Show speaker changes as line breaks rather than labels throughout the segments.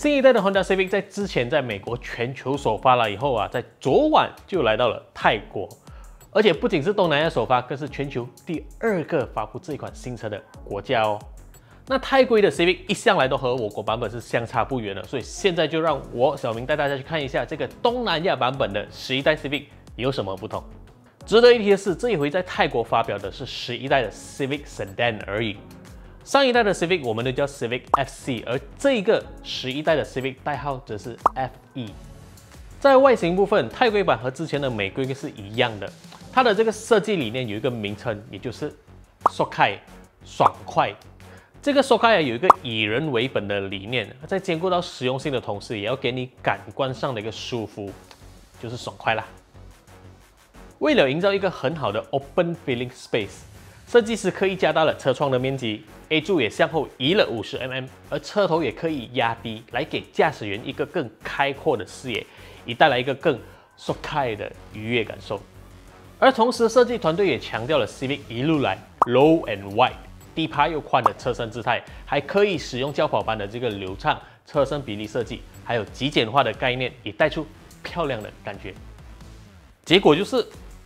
新一代的 Honda Civic 在之前在美国全球首发了以后啊，在昨晚就来到了泰国，而且不仅是东南亚首发，更是全球第2个发布这款新车的国家哦。那泰规的 Civic 一向来都和我国版本是相差不远的，所以现在就让我小明带大家去看一下这个东南亚版本的11代 Civic 有什么不同。值得一提的是，这一回在泰国发表的是11代的 Civic Sedan 而已。上一代的 Civic 我们都叫 Civic FC， 而这一个11代的 Civic 代号则是 FE。在外形部分，泰规版和之前的美规是一样的，它的这个设计理念有一个名称，也就是 Sokai 爽快。这个 Sokai 有一个以人为本的理念，在兼顾到实用性的同时，也要给你感官上的一个舒服，就是爽快啦。为了营造一个很好的 Open Feeling Space， 设计师刻意加大了车窗的面积 ，A 柱也向后移了50mm， 而车头也刻意压低，来给驾驶员一个更开阔的视野，以带来一个更 Sokai 的愉悦感受。而同时，设计团队也强调了 Civic 一路来 low and wide， 低趴又宽的车身姿态，还可以使用轿跑般的这个流畅车身比例设计，还有极简化的概念，也带出漂亮的感觉。结果就是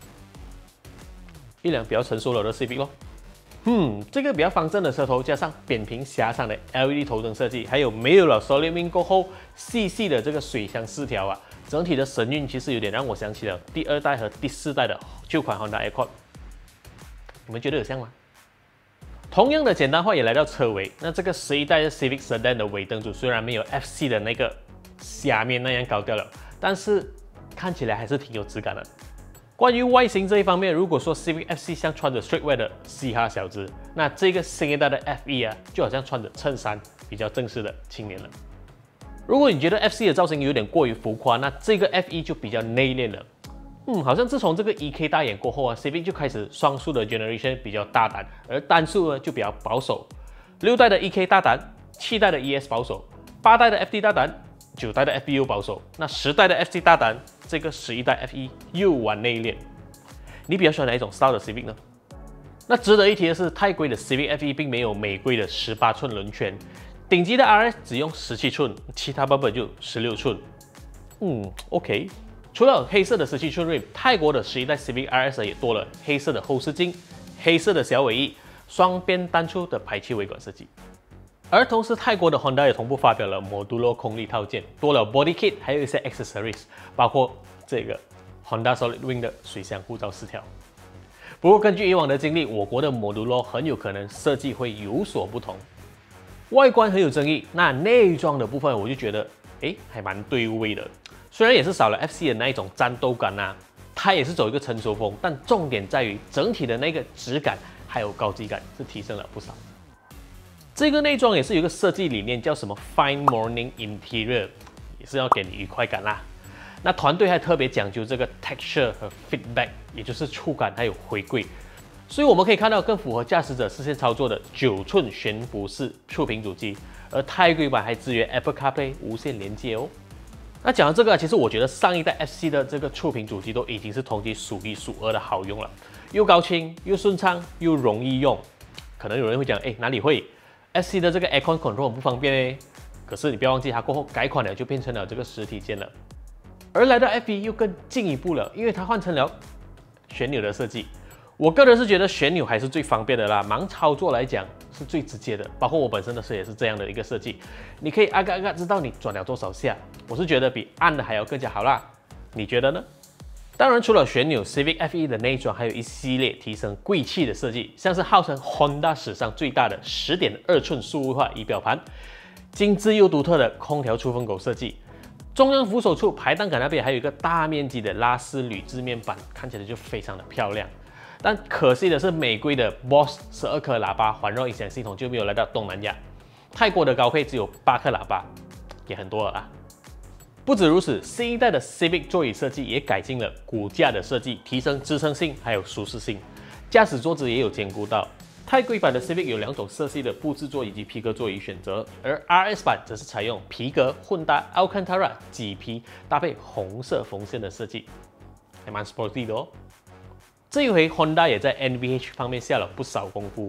一辆比较成熟了的 Civic 咯。这个比较方正的车头，加上扁平狭长的 LED 头灯设计，还有没有了 Solid Wing 过后细细的这个水箱饰条啊，整体的神韵其实有点让我想起了第2代和第4代的旧款 Honda Accord。你们觉得有像吗？同样的简单化也来到车尾，那这个11代的 Civic Sedan 的尾灯组虽然没有 FC 的那个下面那样高调了，但是看起来还是挺有质感的。关于外形这一方面，如果说 Civic FC 像穿着 streetwear 的嘻哈小子，那这个新一代的 FE 啊，就好像穿着衬衫比较正式的青年了。如果你觉得 FC 的造型有点过于浮夸，那这个 FE 就比较内敛了。好像自从这个 EK 大眼过后啊 ，Civic 就开始双速的 generation 比较大胆，而单速呢就比较保守。6代的 EK 大胆，7代的 ES 保守，8代的 FD 大胆，9代的 FB 保守，那10代的 FC 大胆，这个11代 FE 又玩内敛。你比较喜欢哪一种 style 的 Civic 呢？那值得一提的是，泰规的 Civic FE 并没有美规的18寸轮圈，顶级的 RS 只用17寸，其他版本就16寸。OK。除了黑色的17寸 rim， 泰国的11代 Civic RS 也多了黑色的后视镜、黑色的小尾翼、双边单出的排气尾管设计。而同时，泰国的 Honda 也同步发表了 Modulo 空力套件，多了 Body Kit， 还有一些 accessories， 包括这个 Honda Solid Wing 的水箱护罩饰条。不过，根据以往的经历，我国的 Modulo 很有可能设计会有所不同。外观很有争议，那内装的部分我就觉得，还蛮对味的。虽然也是少了 FC 的那一种战斗感啊，它也是走一个成熟风，但重点在于整体的那个质感还有高级感是提升了不少。这个内装也是有一个设计理念，叫什么 Fine Morning Interior， 也是要给你愉快感啦。那团队还特别讲究这个 texture 和 feedback， 也就是触感还有回馈，所以我们可以看到更符合驾驶者视线操作的9寸悬浮式触屏主机，而泰规版还支援 Apple CarPlay 无线连接哦。那讲到这个，其实我觉得上一代 FC 的这个触屏主机都已经是同级数1数2的好用了，又高清又顺畅又容易用。可能有人会讲，哪里会 FC 的这个 Aircon Control 很不方便呢？可是你不要忘记，它过后改款了，就变成了这个实体键了。而来到 FE 又更进一步了，因为它换成了旋钮的设计。我个人是觉得旋钮还是最方便的啦，盲操作来讲是最直接的，包括我本身的车也是这样的一个设计，你可以按个知道你转了多少下，我是觉得比按的还要更加好啦，你觉得呢？当然，除了旋钮 ，Civic FE 的内装还有一系列提升贵气的设计，像是号称 Honda 史上最大的10.2寸数位化仪表盘，精致又独特的空调出风口设计。中央扶手处排档杆那边还有一个大面积的拉丝铝制面板，看起来就非常的漂亮。但可惜的是，美规的 Boss 12颗喇叭环绕音响系统就没有来到东南亚。泰国的高配只有8颗喇叭，也很多了啊。不止如此，新一代的 Civic 座椅设计也改进了骨架的设计，提升支撑性还有舒适性。驾驶桌子也有兼顾到。泰规版的 Civic 有2种色系的布质座以及皮革座椅选择，而 RS 版则是采用皮革混搭 Alcantara 麂皮搭配红色缝线的设计，还蛮 sporty 的哦。这一回 Honda 也在 NVH 方面下了不少功夫，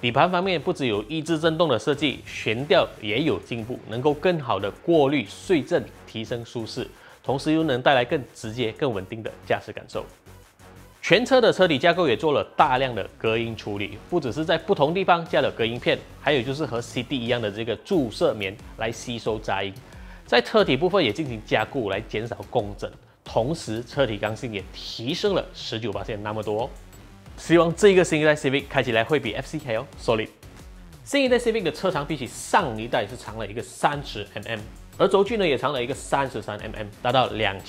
底盘方面不只有抑制震动的设计，悬吊也有进步，能够更好的过滤碎震，提升舒适，同时又能带来更直接、更稳定的驾驶感受。全车的车体架构也做了大量的隔音处理，不只是在不同地方加了隔音片，还有就是和 CD 一样的这个注射棉来吸收杂音，在车体部分也进行加固来减少共振，同时车体刚性也提升了19%那么多哦。希望这个新一代 Civic 开起来会比 FC 还要 solid。新一代 Civic 的车长比起上一代是长了一个30mm， 而轴距呢也长了一个33mm， 达到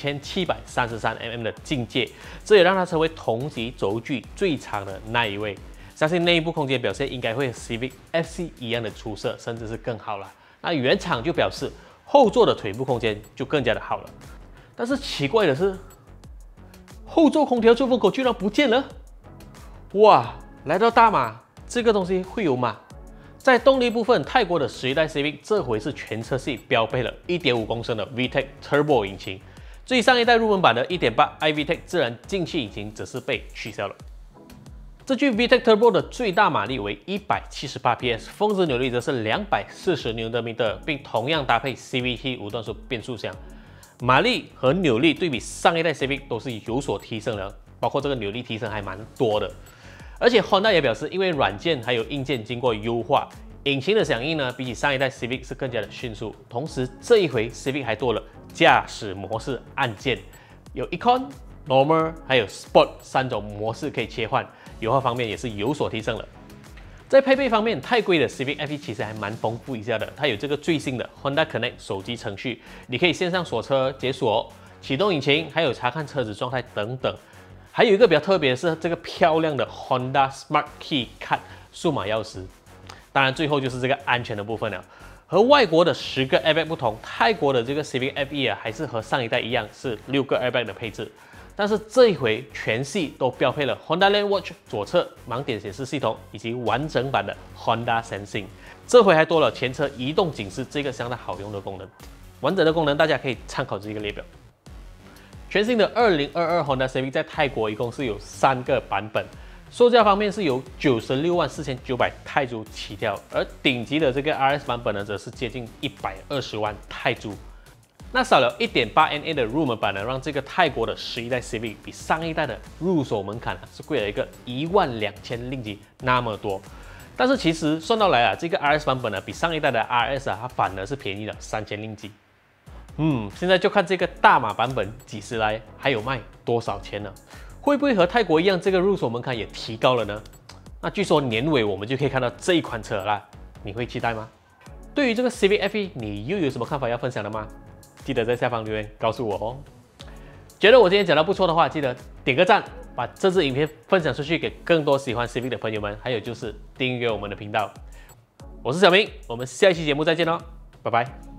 2733mm 的境界，这也让它成为同级轴距最长的那一位。相信内部空间表现应该会和 Civic FC 一样的出色，甚至是更好了。那原厂就表示后座的腿部空间就更加的好了。但是奇怪的是，后座空调出风口居然不见了。哇，来到大马，这个东西会有吗？在动力部分，泰国的11代 Civic 这回是全车系标配了 1.5 公升的 VTEC Turbo 引擎，最上一代入门版的 1.8 iVTEC 自然进气引擎则是被取消了。这具 VTEC Turbo 的最大马力为178 PS， 峰值扭力则是240 Nm， 并同样搭配 CVT 无段速变速箱，马力和扭力对比上一代 Civic 都是有所提升的，包括这个扭力提升还蛮多的。而且 Honda 也表示，因为软件还有硬件经过优化，引擎的响应呢比起上一代 Civic 是更加的迅速。同时，这一回 Civic 还多了驾驶模式按键，有 Econ、Normal 还有 Sport 3种模式可以切换，优化方面也是有所提升了。在配备方面，太贵的 Civic FE 其实还蛮丰富一下的，它有这个最新的 Honda Connect 手机程序，你可以线上锁车、解锁、启动引擎，还有查看车子状态等等。还有一个比较特别的是这个漂亮的 Honda Smart Key Card 数码钥匙。当然，最后就是这个安全的部分了。和外国的10个 airbag 不同，泰国的这个 Civic FE 啊，还是和上一代一样是6个 airbag 的配置。但是这一回全系都标配了 Honda Lane Watch 左侧盲点显示系统，以及完整版的 Honda Sensing。这回还多了前车移动警示这个相当好用的功能。完整的功能大家可以参考这个列表。全新的2022 Honda Civic 在泰国一共是有3个版本，售价方面是由964900泰铢起跳，而顶级的这个 RS 版本呢，则是接近120万泰铢。那少了 1.8NA 的入门版呢，让这个泰国的11代 Civic 比上一代的入手门槛是贵了一个12000令吉那么多。但是其实算到来啊，这个 RS 版本呢，比上一代的 RS 啊，它反而是便宜了3000令吉。现在就看这个大马版本几时来，还有卖多少钱呢？会不会和泰国一样，这个入手门槛也提高了呢？那据说年尾我们就可以看到这一款车了啦，你会期待吗？对于这个 Civic FE， 你又有什么看法要分享的吗？记得在下方留言告诉我哦。觉得我今天讲的不错的话，记得点个赞，把这支影片分享出去给更多喜欢 Civic 的朋友们，还有就是订阅我们的频道。我是小明，我们下一期节目再见喽，拜拜。